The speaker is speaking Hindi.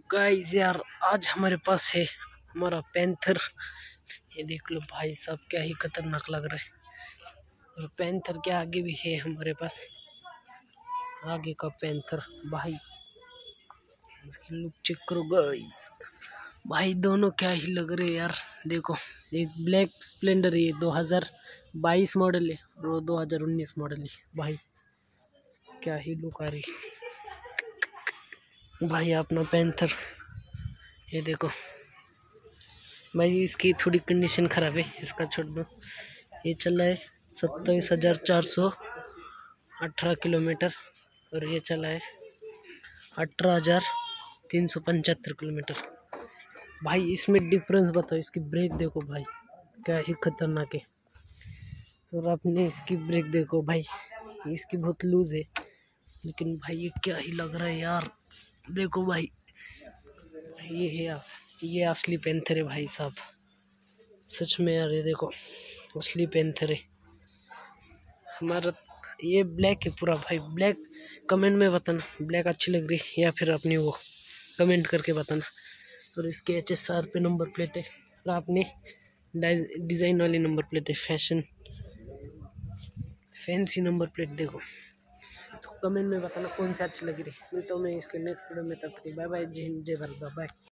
गाइस यार आज हमारे पास है हमारा पैंथर। ये देख लो भाई साहब, क्या ही खतरनाक लग रहा है। और पैंथर के आगे भी है हमारे पास, आगे का पैंथर भाई। इसकी लुक चेक करो गाइस, भाई दोनों क्या ही लग रहे हैं यार। देखो, एक ब्लैक स्प्लेंडर है, 2022 मॉडल है और वो 2019 मॉडल है भाई। क्या ही लुक आ रही भाई अपना पैंथर। ये देखो भाई, इसकी थोड़ी कंडीशन खराब है, इसका छोड़ दो। ये चला है 27,418 किलोमीटर और ये चला है 18,375 किलोमीटर। भाई इसमें डिफरेंस बताओ, इसकी ब्रेक देखो भाई, क्या ही खतरनाक है। और आपने इसकी ब्रेक देखो भाई, इसकी बहुत लूज है, लेकिन भाई ये क्या ही लग रहा है यार। देखो भाई, ये है यार, ये असली पैंथर है भाई साहब, सच में यार। ये देखो असली पैंथर है हमारा। ये ब्लैक है पूरा भाई, ब्लैक। कमेंट में बताना ब्लैक अच्छी लग रही है या फिर अपनी वो, कमेंट करके बताना। और इसके HSR पे नंबर प्लेट है और आपने डिज़ाइन वाली नंबर प्लेट है, फैंसी नंबर प्लेट। देखो तो कमेंट में बताना कौन सी अच्छी लग रही है। तो मैं इसके नेक्स्ट वीडियो में, तब तक बाय बाय, जय हिंद, जय भारत, बाय।